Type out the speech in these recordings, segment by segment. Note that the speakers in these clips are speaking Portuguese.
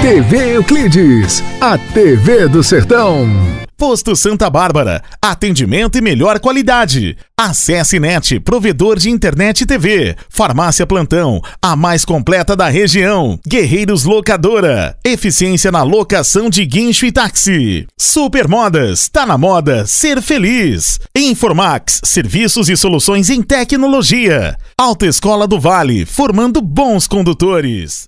TV Euclides, a TV do Sertão. Posto Santa Bárbara, atendimento e melhor qualidade. Acesse NET, provedor de internet e TV. Farmácia Plantão, a mais completa da região. Guerreiros Locadora, eficiência na locação de guincho e táxi. Supermodas, tá na moda ser feliz. Informax, serviços e soluções em tecnologia. Autoescola do Vale, formando bons condutores.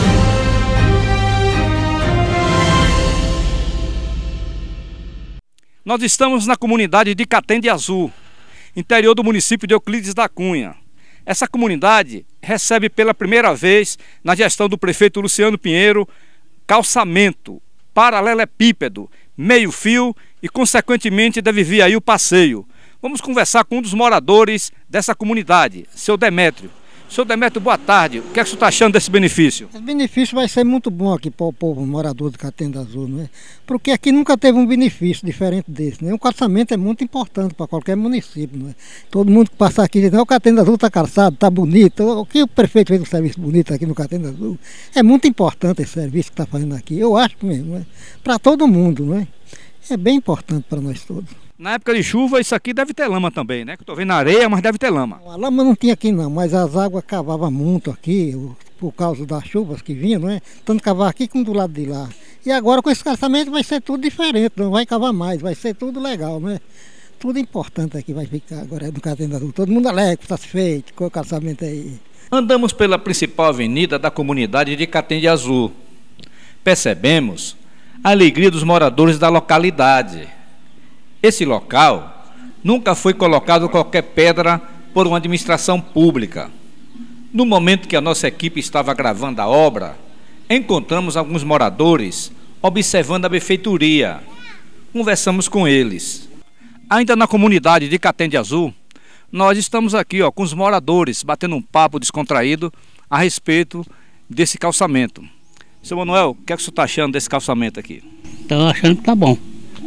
Nós estamos na comunidade de Catende Azul, interior do município de Euclides da Cunha. Essa comunidade recebe pela primeira vez, na gestão do prefeito Luciano Pinheiro, calçamento, paralelepípedo, meio fio e, consequentemente, deve vir aí o passeio. Vamos conversar com um dos moradores dessa comunidade, seu Demétrio. Seu Demétrio, boa tarde. O que é que você está achando desse benefício? Esse benefício vai ser muito bom aqui para o povo morador de Catende Azul, não é? Porque aqui nunca teve um benefício diferente desse, né? O calçamento é muito importante para qualquer município, não é? Todo mundo que passar aqui diz, o Catende Azul está calçado, está bonito. O que o prefeito fez um serviço bonito aqui no Catende Azul? É muito importante esse serviço que está fazendo aqui. Eu acho mesmo, não é? Para todo mundo, não é? É bem importante para nós todos. Na época de chuva, isso aqui deve ter lama também, né? Que eu estou vendo areia, mas deve ter lama. A lama não tinha aqui não, mas as águas cavavam muito aqui, por causa das chuvas que vinham, não é? Tanto cavar aqui como do lado de lá. E agora com esse calçamento vai ser tudo diferente, não vai cavar mais, vai ser tudo legal, né? Tudo importante aqui vai ficar agora no Catende Azul. Todo mundo alegre, satisfeito com o calçamento aí. Andamos pela principal avenida da comunidade de Catende Azul. Percebemos a alegria dos moradores da localidade. Esse local nunca foi colocado qualquer pedra por uma administração pública. No momento que a nossa equipe estava gravando a obra, encontramos alguns moradores observando a benfeitoria. Conversamos com eles. Ainda na comunidade de Catende Azul, nós estamos aqui com os moradores, batendo um papo descontraído a respeito desse calçamento. Seu Manuel, o que é que você está achando desse calçamento aqui? Estou achando que tá bom.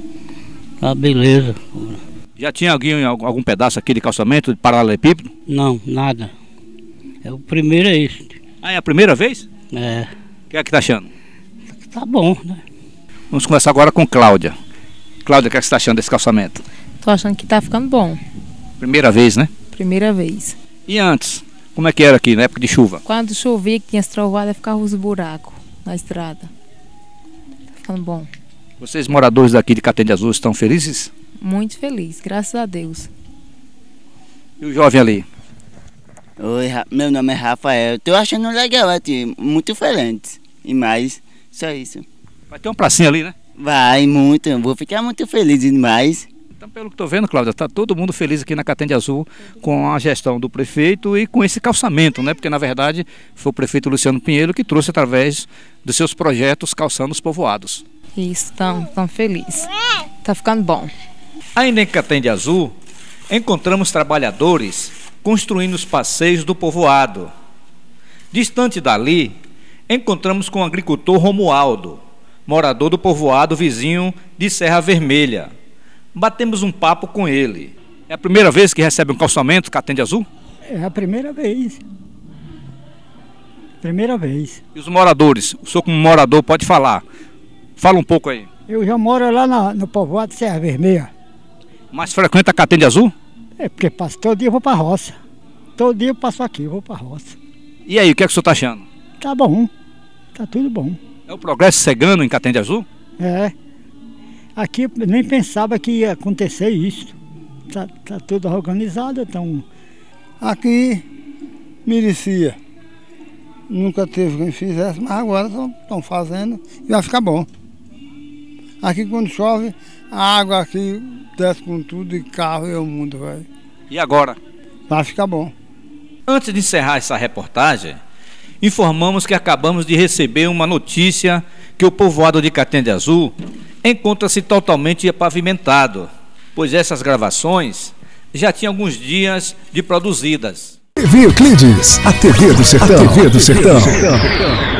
Tá beleza. Já tinha algum pedaço aqui de calçamento, de paralelepípedo? Não, nada. É o primeiro é este. Ah, é a primeira vez? É. O que é que tá achando? Tá bom, né? Vamos conversar agora com Cláudia. Cláudia, o que é que você está achando desse calçamento? Tô achando que tá ficando bom. Primeira vez, né? Primeira vez. E antes? Como é que era aqui, na época de chuva? Quando chovia, que tinha as trovadas, ficava os buracos na estrada. Tá ficando bom. Vocês, moradores daqui de Catende Azul, estão felizes? Muito feliz, graças a Deus. E o jovem ali? Oi, meu nome é Rafael. Estou achando legal aqui, muito diferente. E mais, só isso. Vai ter uma pracinha ali, né? Vai, muito. Vou ficar muito feliz demais. Então, pelo que estou vendo, Cláudia, está todo mundo feliz aqui na Catende Azul com a gestão do prefeito e com esse calçamento, né? Porque, na verdade, foi o prefeito Luciano Pinheiro que trouxe através dos seus projetos calçando os povoados. Isso, tão feliz. Tá ficando bom. Ainda em Catende Azul, encontramos trabalhadores construindo os passeios do povoado. Distante dali, encontramos com o agricultor Romualdo, morador do povoado vizinho de Serra Vermelha. Batemos um papo com ele. É a primeira vez que recebe um calçamento Catende Azul? É a primeira vez. Primeira vez. E os moradores? O senhor como morador pode falar. Fala um pouco aí. Eu já moro lá no povoado de Serra Vermelha. Mas frequenta Catende Azul? É porque todo dia eu vou para a roça. Todo dia eu passo aqui, eu vou para a roça. E aí, o que é que o senhor está achando? Tá bom, tá tudo bom. É o progresso cegando em Catende Azul? É. Aqui eu nem pensava que ia acontecer isso. Tá tudo organizado, então... Aqui merecia. Nunca teve quem fizesse, mas agora estão fazendo e vai ficar bom. Aqui quando chove, a água aqui desce com tudo e carro e o mundo vai. E agora? Vai ficar bom. Antes de encerrar essa reportagem, informamos que acabamos de receber uma notícia que o povoado de Catende Azul encontra-se totalmente pavimentado, pois essas gravações já tinham alguns dias de produzidas. TV Euclides, a TV do Sertão. A TV do Sertão.